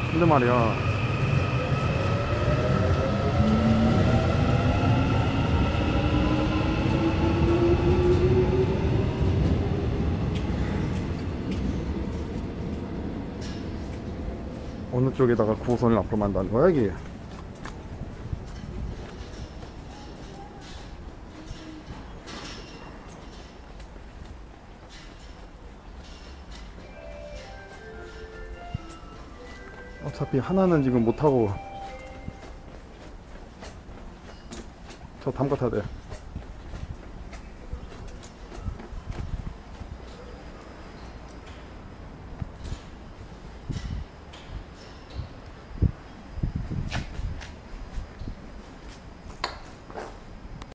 근데 말이야, 어느 쪽에다가 9호선을 앞으로 만드는 거야 이게? 어차피 하나는 지금 못하고 저 담가 타야 돼.